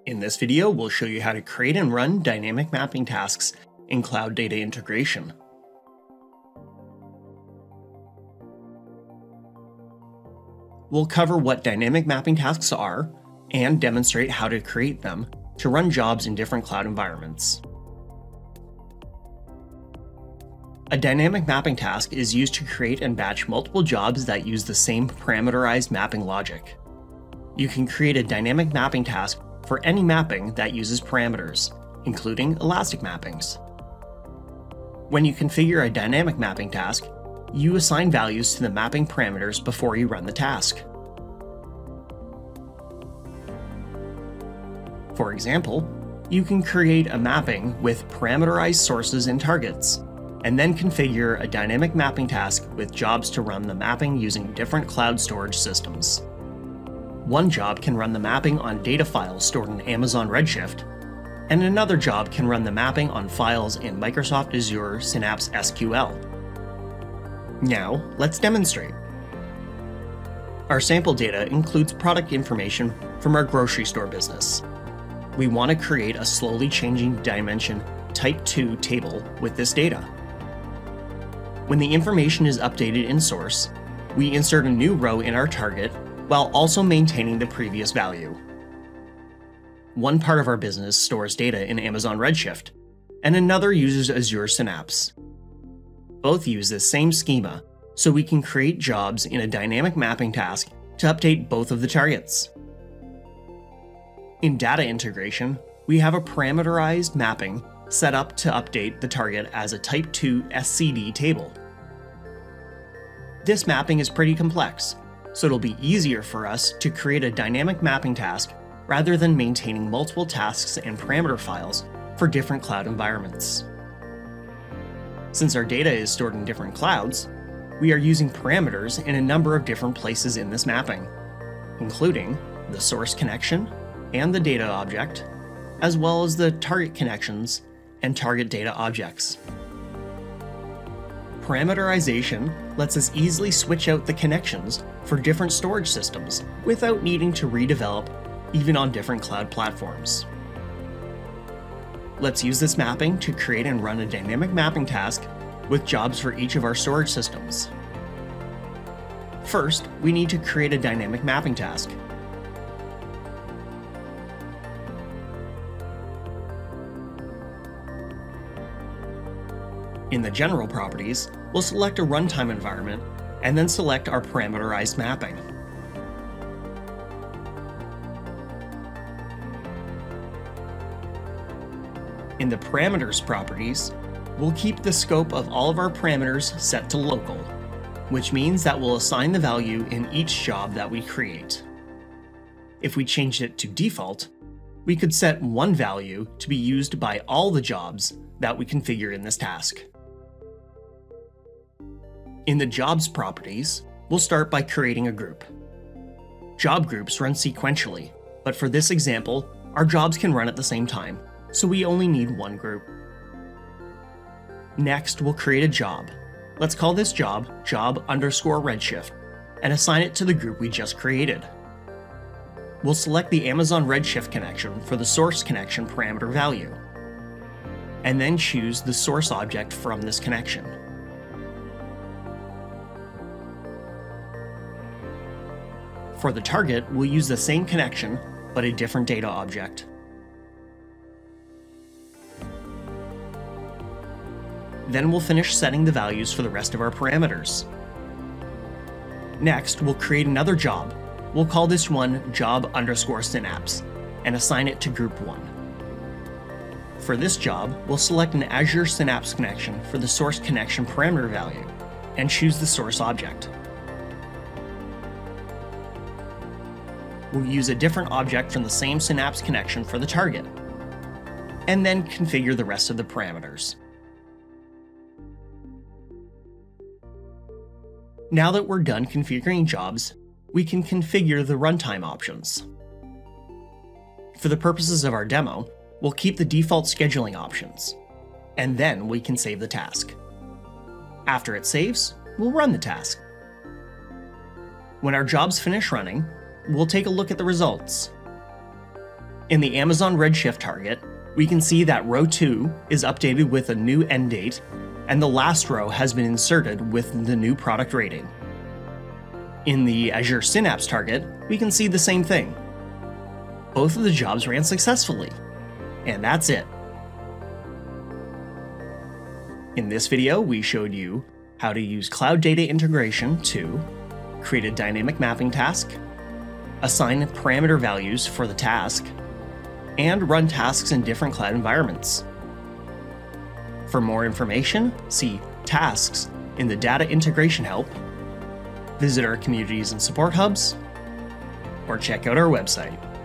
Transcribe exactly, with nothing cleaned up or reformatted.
In this video, we'll show you how to create and run dynamic mapping tasks in Cloud Data Integration. We'll cover what dynamic mapping tasks are and demonstrate how to create them to run jobs in different cloud environments. A dynamic mapping task is used to create and batch multiple jobs that use the same parameterized mapping logic. You can create a dynamic mapping task for any mapping that uses parameters, including elastic mappings. When you configure a dynamic mapping task, you assign values to the mapping parameters before you run the task. For example, you can create a mapping with parameterized sources and targets, and then configure a dynamic mapping task with jobs to run the mapping using different cloud storage systems. One job can run the mapping on data files stored in Amazon Redshift, and another job can run the mapping on files in Microsoft Azure Synapse S Q L. Now, let's demonstrate. Our sample data includes product information from our grocery store business. We want to create a slowly changing dimension type two table with this data. When the information is updated in source, we insert a new row in our target while also maintaining the previous value. One part of our business stores data in Amazon Redshift, and another uses Azure Synapse. Both use the same schema, so we can create jobs in a dynamic mapping task to update both of the targets. In data integration, we have a parameterized mapping set up to update the target as a type two S C D table. This mapping is pretty complex, so it'll be easier for us to create a dynamic mapping task rather than maintaining multiple tasks and parameter files for different cloud environments. Since our data is stored in different clouds, we are using parameters in a number of different places in this mapping, including the source connection and the data object, as well as the target connections and target data objects. Parameterization lets us easily switch out the connections for different storage systems without needing to redevelop even on different cloud platforms. Let's use this mapping to create and run a dynamic mapping task with jobs for each of our storage systems. First, we need to create a dynamic mapping task. In the general properties, we'll select a runtime environment and then select our parameterized mapping. In the parameters properties, we'll keep the scope of all of our parameters set to local, which means that we'll assign the value in each job that we create. If we changed it to default, we could set one value to be used by all the jobs that we configure in this task. In the jobs properties, we'll start by creating a group. Job groups run sequentially, but for this example, our jobs can run at the same time, so we only need one group. Next, we'll create a job. Let's call this job job underscore redshift and assign it to the group we just created. We'll select the Amazon Redshift connection for the source connection parameter value, and then choose the source object from this connection. For the target, we'll use the same connection, but a different data object. Then we'll finish setting the values for the rest of our parameters. Next, we'll create another job. We'll call this one job underscore synapse and assign it to group one. For this job, we'll select an Azure Synapse connection for the source connection parameter value and choose the source object. We'll use a different object from the same Synapse connection for the target, and then configure the rest of the parameters. Now that we're done configuring jobs, we can configure the runtime options. For the purposes of our demo, we'll keep the default scheduling options, and then we can save the task. After it saves, we'll run the task. When our jobs finish running, we'll take a look at the results. In the Amazon Redshift target, we can see that row two is updated with a new end date, and the last row has been inserted with the new product rating. In the Azure Synapse target, we can see the same thing. Both of the jobs ran successfully. And that's it. In this video, we showed you how to use Cloud Data Integration to create a dynamic mapping task, assign parameter values for the task, and run tasks in different cloud environments. For more information, see Tasks in the Data Integration Help, visit our communities and support hubs, or check out our website.